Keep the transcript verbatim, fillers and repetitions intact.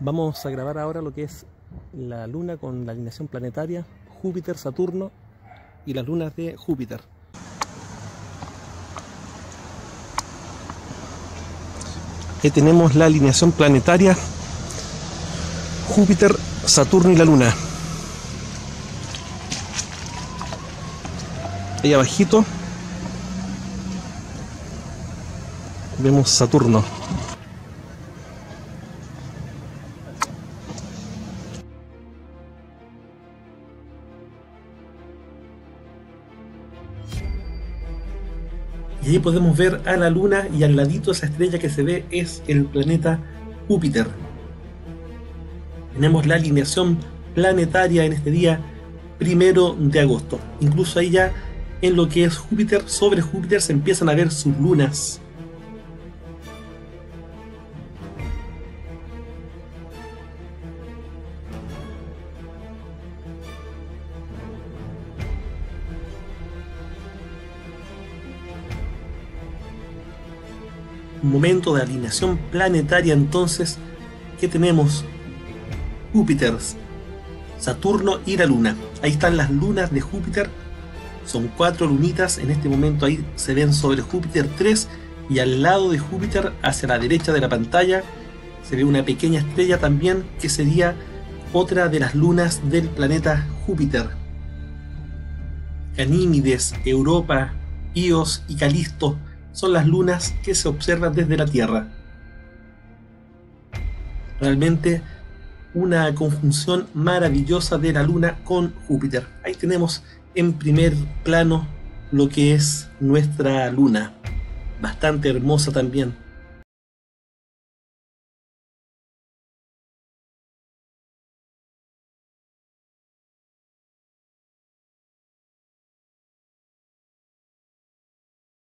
Vamos a grabar ahora lo que es la luna con la alineación planetaria, Júpiter, Saturno y las lunas de Júpiter. Ahí tenemos la alineación planetaria, Júpiter, Saturno y la luna. Ahí abajito vemos Saturno. Y ahí podemos ver a la luna y al ladito esa estrella que se ve es el planeta Júpiter. Tenemos la alineación planetaria en este día primero de agosto. Incluso ahí ya en lo que es Júpiter, sobre Júpiter se empiezan a ver sus lunas. Un momento de alineación planetaria entonces que tenemos Júpiter, Saturno y la luna. Ahí están las lunas de Júpiter, son cuatro lunitas, en este momento ahí se ven sobre Júpiter tres, y al lado de Júpiter hacia la derecha de la pantalla se ve una pequeña estrella también que sería otra de las lunas del planeta Júpiter. Ganímedes, Europa, Ios y Calisto son las lunas que se observan desde la Tierra. Realmente una conjunción maravillosa de la luna con Júpiter. Ahí tenemos en primer plano lo que es nuestra luna, bastante hermosa también.